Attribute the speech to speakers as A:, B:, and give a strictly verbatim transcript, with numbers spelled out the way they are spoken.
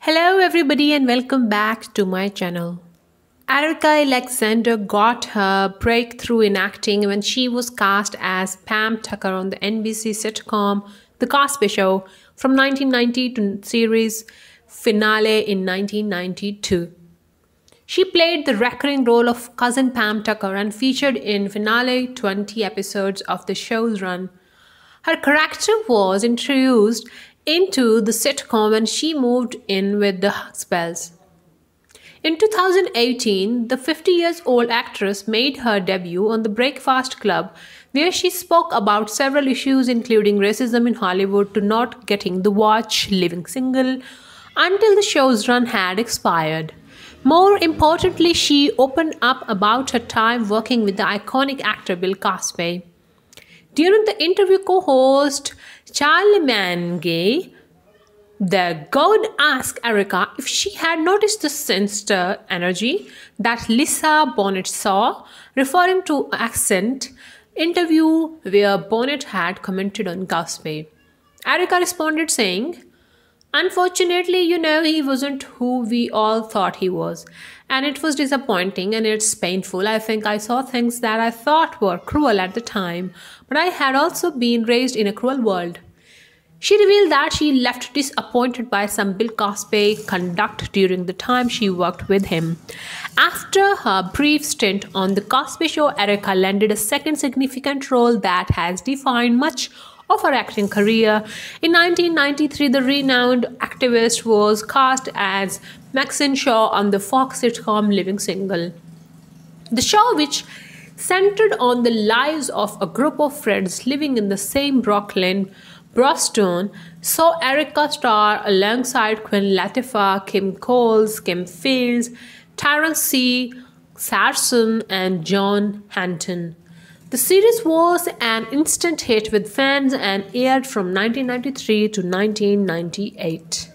A: Hello everybody and welcome back to my channel. Erica Alexander got her breakthrough in acting when she was cast as Pam Tucker on the N B C sitcom The Cosby Show from nineteen ninety to series finale in nineteen ninety-two. She played the recurring role of cousin Pam Tucker and featured in finale twenty episodes of the show's run. Her character was introduced into the sitcom when she moved in with the Huxtables. In two thousand eighteen, the fifty years old actress made her debut on The Breakfast Club, where she spoke about several issues including racism in Hollywood to not getting the watch, living single, until the show's run had expired. More importantly, she opened up about her time working with the iconic actor Bill Cosby. During the interview, co-host Charlie Mangay, the God asked Erica if she had noticed the sinister energy that Lisa Bonet saw, referring to an accent interview where Bonet had commented on Cosby. Erica responded saying, "Unfortunately, you know, he wasn't who we all thought he was. And it was disappointing and it's painful. I think I saw things that I thought were cruel at the time, but I had also been raised in a cruel world." She revealed that she left disappointed by some Bill Cosby conduct during the time she worked with him. After her brief stint on The Cosby Show, Erica landed a second significant role that has defined much of her acting career. In nineteen ninety-three, the renowned activist was cast as Maxine Shaw on the Fox sitcom Living Single. The show, which centered on the lives of a group of friends living in the same Brooklyn, Boston, saw Erica star alongside Queen Latifah, Kim Coles, Kim Fields, Terrence C. Sarson, and John Hanton. The series was an instant hit with fans and aired from nineteen ninety-three to nineteen ninety-eight.